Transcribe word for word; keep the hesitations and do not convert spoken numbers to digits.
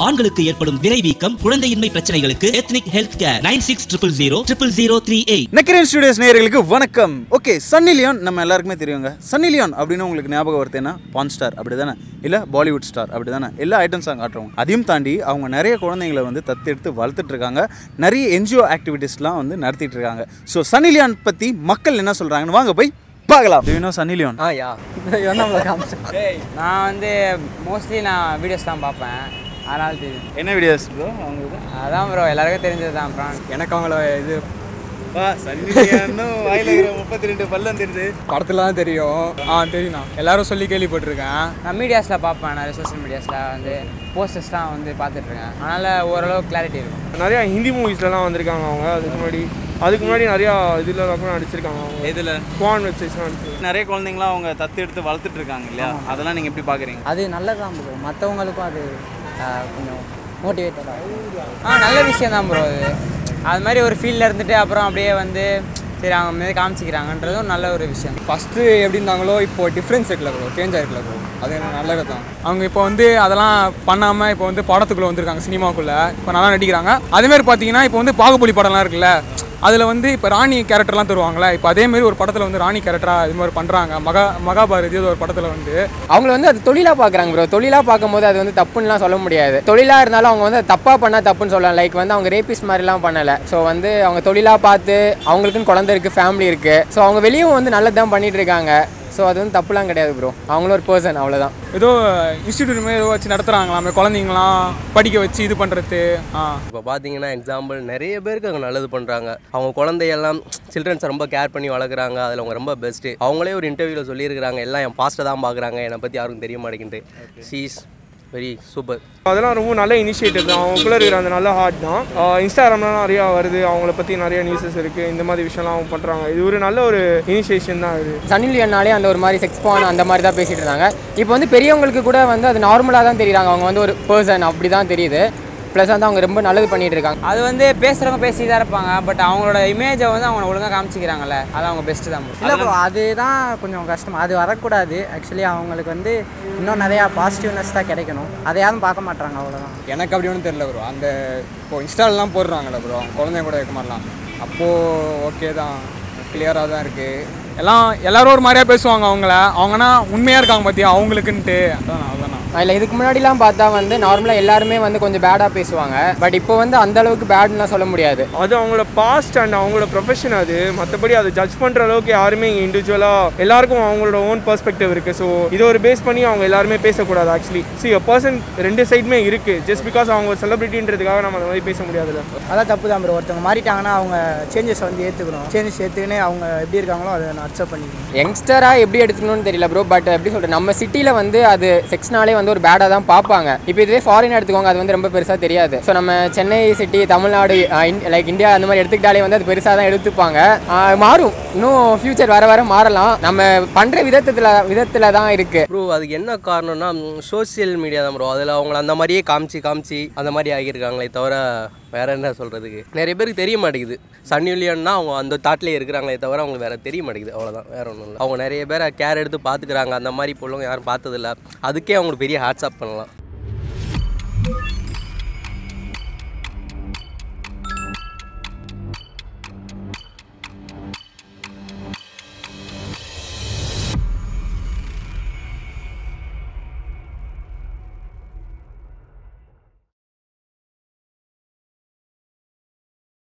ஆண்களுக்கு ஏற்படும் விரைவீக்கம், குழந்தையின்மை பிரச்சனைகளுக்கு ethnic health care nine six triple zero triple zero three eight. Nakkheeran studios நேயர்களுக்கு வணக்கம். ஓகே, சன்னி லியோன் நம்ம எல்லாருக்குமே தெரியுங்க. சன்னி லியோன் அப்படின்னு உங்களுக்கு ஞாபகம் வருதுன்னா பான் ஸ்டார் அப்படி தானே, இல்லை பாலிவுட் ஸ்டார் அப்படி தானே, எல்லா ஐட்டம் சாங் ஆட்டுறவங்க. அதையும் தாண்டி அவங்க நிறைய குழந்தைங்களை வந்து தத்தெடுத்து வளர்த்துட்டு இருக்காங்க, நிறைய என்ஜிஓ ஆக்டிவிட்டீஸ்லாம் வந்து நடத்திட்டு இருக்காங்க. ஸோ சன்னி லியோன் பற்றி மக்கள் என்ன சொல்கிறாங்கன்னு வாங்க போய் பார்க்கலாம். You know Sunny Leone? ஆ யா நான் வந்து மோஸ்ட்லி நான் வீடியோஸ்லாம் பார்ப்பேன், அதனால தெரியும். என்ன வீடியோஸ் ப்ரோ அவங்களுக்கு? அதான் ப்ரோ எல்லாருக்கும் தெரிஞ்சது தான். அப்புறம் எனக்கு அவங்கள இது வா சன்னி லியோனும் வாயில இருக்கிற முப்பத்தி ரெண்டு பல்லம் தெரியுது, படத்துல தான் தெரியும். ஆ தெரியும், எல்லாரும் சொல்லி கேள்விப்பட்டிருக்கேன். நான் மீடியாஸில் பார்ப்பேன், நிறைய சோஷியல் மீடியாஸில் வந்து போஸ்டர்ஸ்லாம் வந்து பார்த்துட்ருக்கேன், அதனால் ஓரளவு கிளாரிட்டி இருக்கும். நிறையா ஹிந்தி மூவிஸ்லாம் வந்திருக்காங்க அவங்க. அதுக்கு முன்னாடி அதுக்கு முன்னாடி நிறையா இதில் கூட நடிச்சிருக்காங்க அவங்க. இதில் குவான் வெப்சைட்ஸ்லாம் நடிச்சிருக்காங்க. நிறைய குழந்தைங்களாம் அவங்க தத்து எடுத்து வளர்த்துட்டு இருக்காங்க இல்லையா, அதெல்லாம் நீங்கள் எப்படி பார்க்குறீங்க? அது நல்லதான் ப்ரோ, மற்றவங்களுக்கும் அது கொஞ்சம் மோட்டிவேட்டடாக. ஆ நல்ல விஷயம் தான் ப்ரோ. அது அது மாதிரி ஒரு ஃபீல்டில் இருந்துட்டு அப்புறம் அப்படியே வந்து சரி அவங்க மீது காமிச்சிக்கிறாங்கன்றதும் நல்ல ஒரு விஷயம். ஃபஸ்ட்டு எப்படி இருந்தாங்களோ இப்போ டிஃப்ரென்ஸ் இருக்குல்ல ப்ரோ, சேஞ்ச் ஆகிருக்கல ப்ரோ, அது நல்லது தான். அவங்க இப்போ வந்து அதெல்லாம் பண்ணாமல் இப்போ வந்து படத்துக்குள்ளே வந்திருக்காங்க, சினிமாக்குள்ளே இப்போ நல்லா நடிக்கிறாங்க. அதேமாதிரி பார்த்தீங்கன்னா இப்போ வந்து பாகுபலி படம்லாம் இருக்குல்ல, அதில் வந்து இப்போ ராணி கேரக்டர்லாம் தருவாங்களே, இப்போ அதேமாரி ஒரு படத்தில் வந்து ராணி கேரக்டராக இது மாதிரி பண்ணுறாங்க. மகா மகாபாரதி ஒரு படத்தில் வந்து அவங்கள வந்து அது தொழிலாக பார்க்குறாங்க ப்ரோ. தொழிலாக பார்க்கும்போது அது வந்து தப்புன்னுலாம் சொல்ல முடியாது. தொழிலாக இருந்தாலும் அவங்க வந்து தப்பாக பண்ணால் தப்புன்னு சொல்லலாம். லைக் வந்து அவங்க ரேபிஸ் மாதிரிலாம் பண்ணலை. ஸோ வந்து அவங்க தொழிலாக பார்த்து அவங்களுக்குன்னு குழந்தை இருக்குது, ஃபேமிலி இருக்குது. ஸோ அவங்க வெளியும் வந்து நல்லது தான் பண்ணிகிட்டு இருக்காங்க. ஸோ அது வந்து தப்புலாம் கிடையாது ப்ரோ, அவங்களும் ஒரு பர்சன், அவ்வளோதான். ஏதோ இன்ஸ்டியூட் மாதிரி ஏதோ வச்சு நடத்துகிறாங்களாமே, குழந்தைங்களாம் படிக்க வச்சு இது பண்ணுறது. ஆ இப்போ பார்த்தீங்கன்னா எக்ஸாம்பிள் நிறைய பேருக்கு அங்கே நல்லது பண்ணுறாங்க. அவங்க குழந்தையெல்லாம் சில்ட்ரன்ஸை ரொம்ப கேர் பண்ணி வளர்க்குறாங்க, அதில் அவங்க ரொம்ப பெஸ்ட்டு. அவங்களே ஒரு இன்டர்வியூவில் சொல்லியிருக்கிறாங்க, எல்லாம் என் பாஸ்ட்டை தான் பார்க்குறாங்க, என்னை பற்றி யாருக்கும் தெரிய மாட்டேங்குது. She's very super. அதெல்லாம் ரொம்ப நல்ல இனிஷியேட்டிவ் தான். அவங்களுக்குள்ள இருக்கிற அந்த நல்ல ஹார்ட் தான். இன்ஸ்டாகிராம்லாம் நிறையா வருது, அவங்கள பற்றி நிறைய நியூஸஸ் இருக்குது, இந்த மாதிரி விஷயம்லாம் அவங்க பண்ணுறாங்க. இது ஒரு நல்ல ஒரு இனிஷியேஷன் தான். இது சன்னி லியோன்னாலே அந்த ஒரு மாதிரி செக்ஸ் பான் அந்த மாதிரி தான் பேசிகிட்டு இருந்தாங்க. இப்போ வந்து பெரியவங்களுக்கு கூட வந்து அது நார்மலாக தான் தெரியுறாங்க, அவங்க வந்து ஒரு பர்சன் அப்படி தான் தெரியுது. ப்ளஸ் வந்து அவங்க ரொம்ப நல்லது பண்ணிகிட்டு இருக்காங்க. அது வந்து பேசுகிறவங்க பேசி தான் இருப்பாங்க, பட் அவங்களோட இமேஜை வந்து அவங்க ஒழுங்காக காமிச்சிக்கிறாங்கல்ல, அது அவங்க பெஸ்ட்டு தான். இல்லை ப்ரோ, அதுதான் கொஞ்சம் கஷ்டம், அது வரக்கூடாது. ஆக்சுவலி அவங்களுக்கு வந்து இன்னும் நிறையா பாசிட்டிவ்னஸ் தான் கிடைக்கணும், அதை யாரும் பார்க்க மாட்டாங்க, அவ்வளோதான். எனக்கு அப்படி ஒன்றும் தெரியல ப்ரோ. அந்த இப்போ இன்ஸ்டாலெலாம் போடுறாங்கல்ல ப்ரோ, அவங்க குழந்தைங்க கூட இருக்க மாதிரிலாம், அப்போது ஓகே தான், கிளியராக தான் இருக்குது. எல்லாம் எல்லோரும் ஒரு மாதிரியாக பேசுவாங்க அவங்கள, அவங்கன்னா உண்மையாக இருக்காங்க பார்த்தியா அவங்களுக்குன்ட்டு. அதான் அதான் இல்லை, இதுக்கு முன்னாடிலாம் பார்த்தா வந்து நார்மலாக எல்லாருமே வந்து கொஞ்சம் பேடாக பேசுவாங்க. பட் இப்போ வந்து அந்த அளவுக்கு பேட்லாம் சொல்ல முடியாது. அது அவங்களோட பாஸ்ட் அண்ட் அவங்களோட ப்ரொஃபஷன். அது மற்றபடி அதை ஜட்ஜ் பண்ணுற அளவுக்கு யாருமே இங்கே இண்டிவிஜுவலாக எல்லாருக்கும் அவங்களோட ஓன் பெர்ஸ்பெக்டிவ் இருக்குது. ஸோ இதை ஒரு பேஸ் பண்ணி அவங்க எல்லாருமே பேசக்கூடாது. ஆக்சுவலி சி அ பர்சன் ரெண்டு சைடுமே இருக்குது. ஜஸ்ட் பிகாஸ் அவங்க செலிபிரிட்டின்றதுக்காக நம்ம அந்த மாதிரி பேச முடியாதுல்ல. அதான் தப்பு தான் ப்ரோ. ஒருத்தவங்க மாறிட்டாங்கன்னா அவங்க சேஞ்சஸ் வந்து ஏற்றுக்கணும். சேஞ்சஸ் ஏற்றுக்கினே அவங்க எப்படி இருக்காங்களோ அதை நான் அக்செப்ட் பண்ணிக்கணும். யங்ஸ்டராக எப்படி எடுத்துக்கணும்னு தெரியல ப்ரோ. பட் எப்படி சொல்கிறேன், நம்ம சிட்டியில் வந்து அது செக்ஸ்னாலே வந்து ஒரு பேடாக தான் பார்ப்பாங்க. இப்போ இதுவே ஃபாரின் எடுத்துக்கோங்க, அது வந்து ரொம்ப பெருசாக தெரியாது. ஸோ நம்ம Chennai city, Tamil Nadu, like India அந்த மாதிரி எடுத்துக்கிட்டாலே வந்து அது பெருசாக தான் எடுத்துப்பாங்க. மாறும், இன்னும் ஃபியூச்சர் வர வர மாறலாம். நம்ம பண்ணுற விதத்தில் விதத்தில் தான் இருக்குது ப்ரோ. அதுக்கு என்ன காரணம்னா சோசியல் மீடியா தான் ப்ரோ. அதில் அவங்கள அந்த மாதிரியே காமிச்சு காமிச்சு அந்த மாதிரி ஆகியிருக்காங்களே தவிர வேற என்ன சொல்கிறதுக்கு. நிறைய பேருக்கு தெரிய மாட்டேங்குது சன்னி லியோன்னா அவங்க அந்த தாட்லேயே இருக்கிறாங்களே தவிர அவங்களுக்கு வேறு தெரிய மாட்டேங்குது, அவ்வளோதான், வேறு ஒன்றும் இல்லை. அவங்க நிறைய பேரை கேர் எடுத்து பார்த்துக்கிறாங்க, அந்த மாதிரி பொருளும் யாரும் பார்த்ததில்ல. அதுக்கே அவங்களுக்கு பெரிய ஹேட்ஸ் ஆப் பண்ணலாம்.